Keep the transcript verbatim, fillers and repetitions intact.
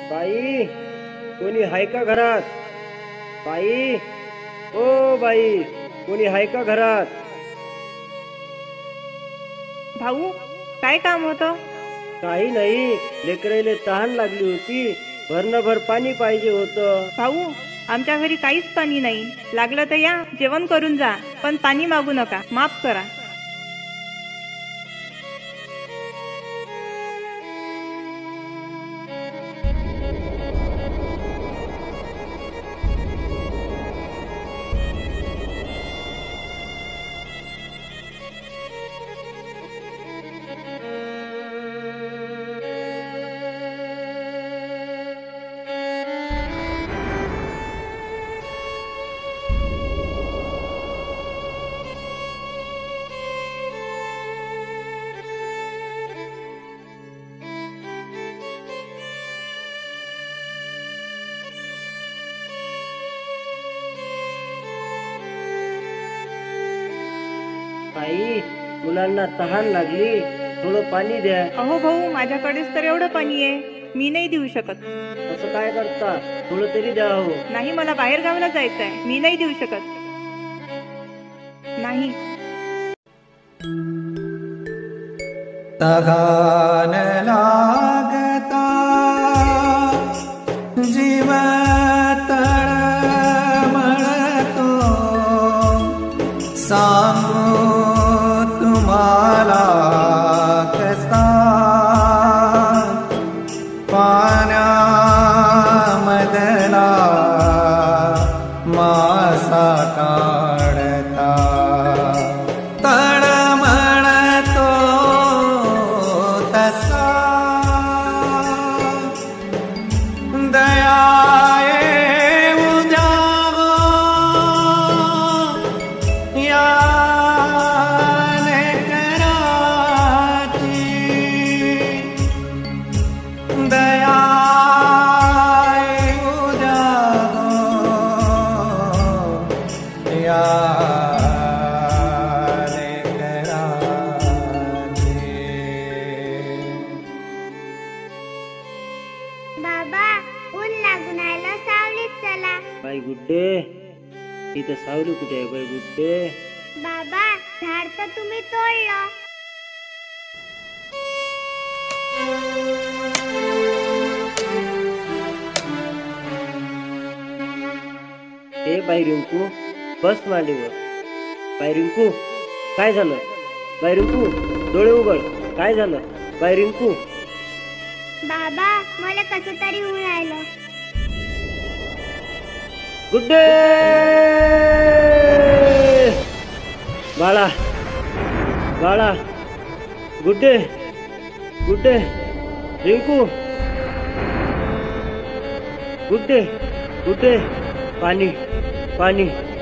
बाई, कोणी हाय का घरात? बाई, ओ बाई, कोणी हाय का घरात? भाऊ, काय काम होतं? काही नाही, लेकराईले तहान लागली होती, भरणभर पाणी पाहिजे होतं. भाऊ, आमच्या घरी काहीच पाणी नाही. लागलं तर या, जेवण करून जा, पण पाणी मागू नका. माफ करा. बाई, मुलांना तहान लागली, थोडं पाणी द्या. अहो भाऊ, माझ्याकडेच तर एवढं पाणी आहे, मी नाही देऊ शकत. असं काय करता? थोडं तरी द्या हो. नाही, मला बाहेर गावाला जायचं आहे, मी नाही देऊ शकत. नाही. तहान लागता जीव तळमळतो, सांगू तुम्हाला कसा पाण्यामधला मासा काढता तळमळतो तसा. दया येऊ द्या या लेकराची, दया येऊ द्या या बाबा, ऊन लागून आलं, सावलीत चला. बाई गुड्डे, इथं सावली कुठे आहे बाई गुड्डे? बाबा, झाड तर तुम्ही तोडलं. ए बाई रिंकू, बस मांडीवर. बाई रिंकू, काय झालं? बाई रिंकू, डोळे उघड. काय झालं? बाई रिंकू. बाबा, मला कसं तरी होऊन राहिलं. गुड्डे, बाळा, बाळा, गुड्डे, गुड्डे, रिंकू, गुड्डे, गुड्डे, पाणी, पाणी.